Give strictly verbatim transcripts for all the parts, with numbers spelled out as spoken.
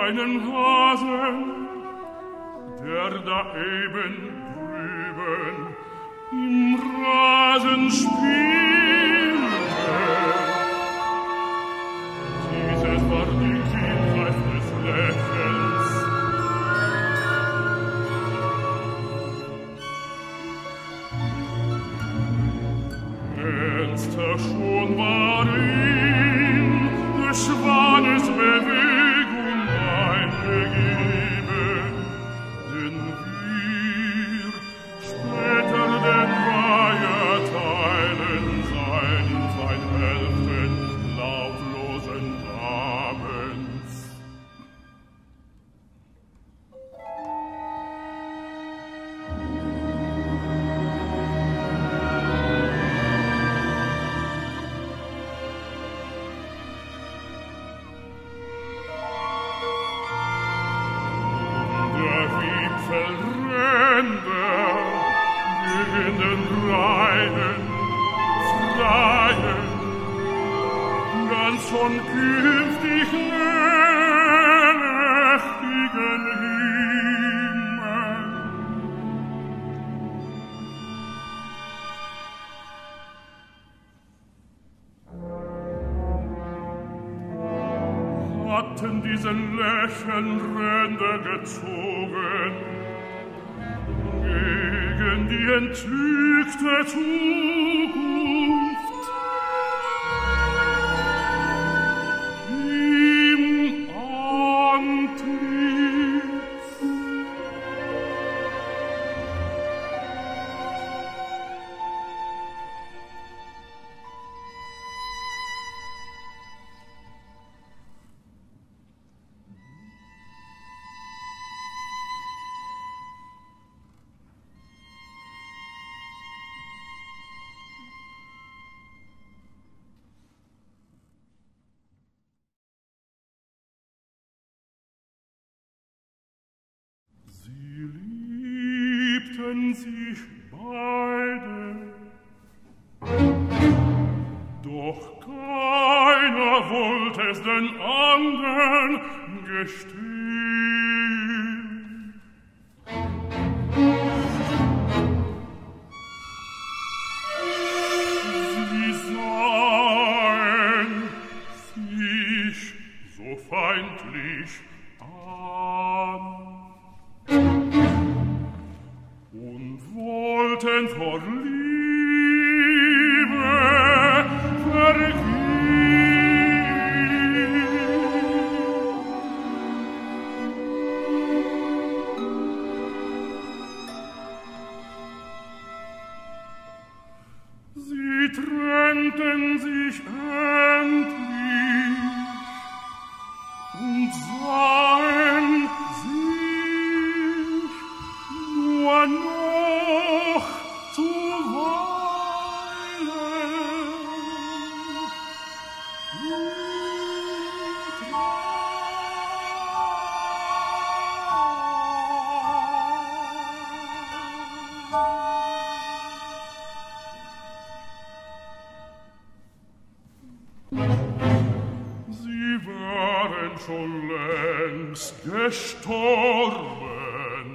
einen Hasen, der da eben drüben im Rasen spielte. Dieses war die Kindheit des Lächelns. Ernster schon war ihn des Schwanes Bewegung eingegeben, denn wir später den Weiher teilen seinen sein Hälften lautlosen Abends. Der Wipfelränder gegen den reinen, freien, ganz von künftig nächtigen Himmel. Hatten diese Lächelnränder gezogen gegen die entzückte Zukunft. Im Antlitz. Sie liebten sich beide, doch keiner wollte es den anderen gestehen. Sie sahen sich so feindlich an und wollten vor Liebe vergehen. Sie trennten sich endlich und sahen sich nur noch zuweilen in Tränen. Sie waren schon längst gestorben.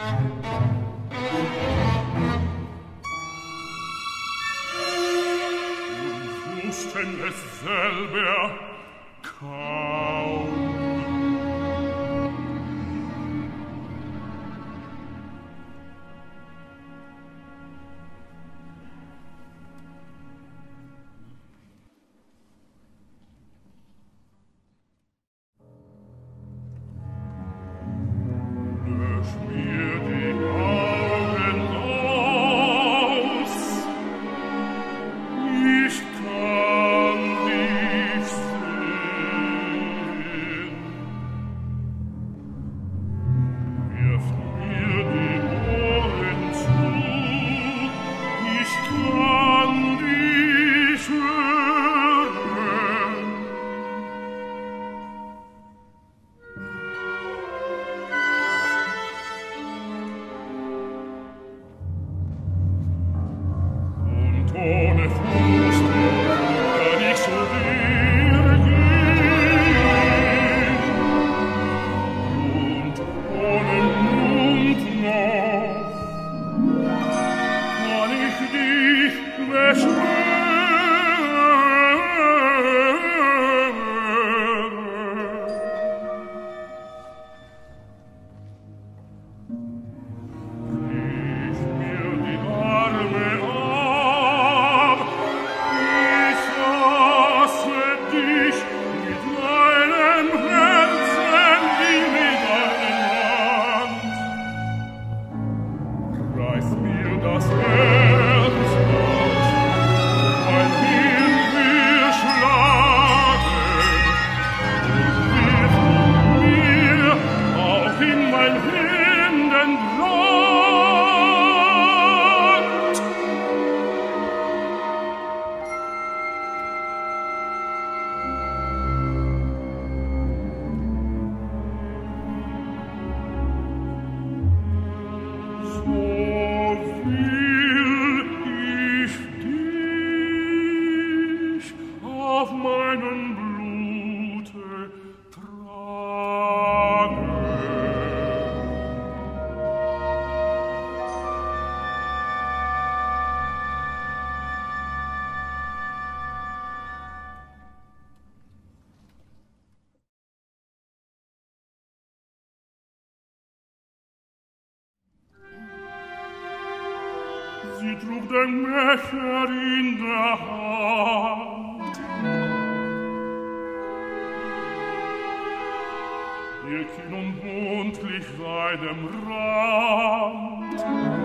Und wussten es selber kaum. Lösch mir die Augen aus, ich kann dich sehen. Sie trug den Becher in der Hand. Ihr Kinn und Mund glich seinem Rand.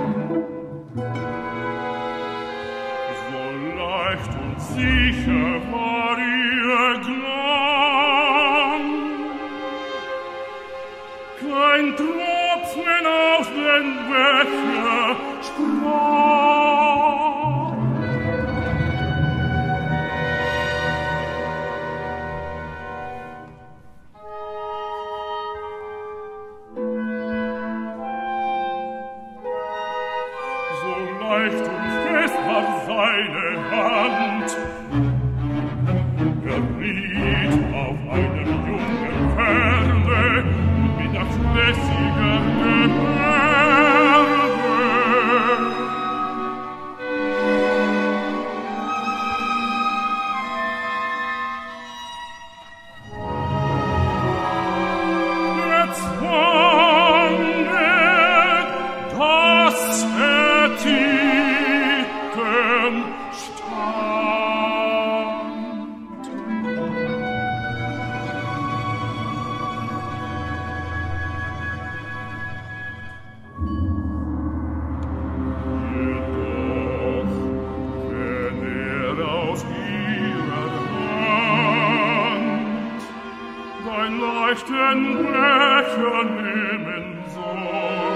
So leicht und sicher war ihr Klang. Kein Tropfen aus dem Becher sprang. So leicht und fest war seine Hand. Er riet auf einem jungen Pferde mit abschlässiger Gebärde. Jetzt zwang er, dass er Titten stand. Jedoch, wenn er aus ihrer Hand dein leichten Becher nehmen soll,